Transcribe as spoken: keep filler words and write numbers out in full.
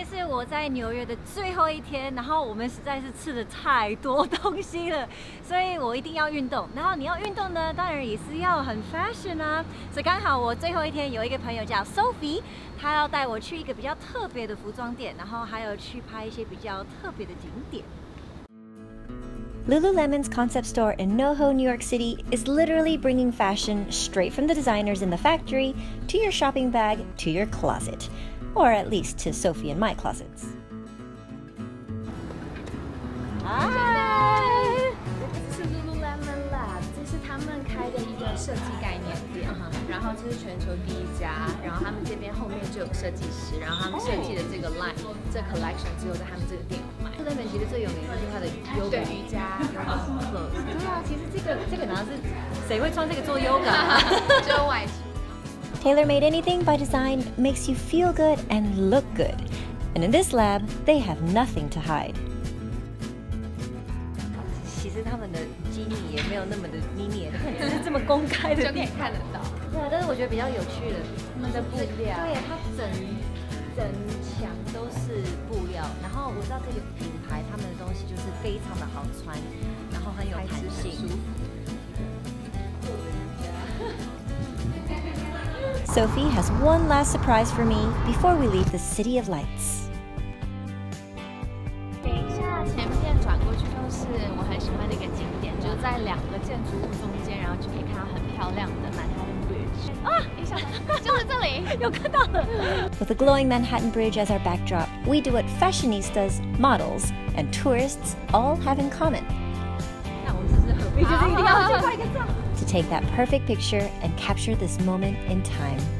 是我在纽约的最后一天，然后我们实在是吃了太多东西了，所以我一定要运动。然后你要运动呢，当然也是要很 fashion 啊。所以刚好我最后一天有一个朋友叫 Sophie， 她要带我去一个比较特别的服装店，然后还有去拍一些比较特别的景点。 Lululemon's concept store in NoHo, New York City is literally bringing fashion straight from the designers in the factory to your shopping bag to your closet, or at least to Sophie and my closets. Hi， 这是 Lululemon Lab， 这是他们开的一个设计概念店，然后这是全球第一家，然后他们这边后面就有设计师，然后他们设计的这个 line， 这 collection 只有在他们这个店有卖。 Lululemon 其实最有名的就是它的 yoga 对瑜伽 yoga clothes。 对啊，其实这个这个哪是谁会穿这个做 yoga？ 就外。 Tailor-made anything by design makes you feel good and look good. And in this lab, they have nothing to hide. 其实他们的机密也没有那么的秘密，只是这么公开的就可以看得到。 对啊，但是我觉得比较有趣的， 他们的布料， 对，它整整墙都是布料。然后我知道这个品牌他们的东西就是非常的好穿，然后很有弹性。 Sophie has one last surprise for me before we leave the City of Lights. 等一下，前面转过去就是我很喜欢的一个景点，就是在两个建筑物中间，然后就可以看到很漂亮的 Manhattan Bridge 啊，一下就是这里，有看到了。 With the glowing Manhattan Bridge as our backdrop, we do what fashionistas, models, and tourists all have in common. 那我们是不是何必就是一定要去拍个照？ To take that perfect picture and capture this moment in time.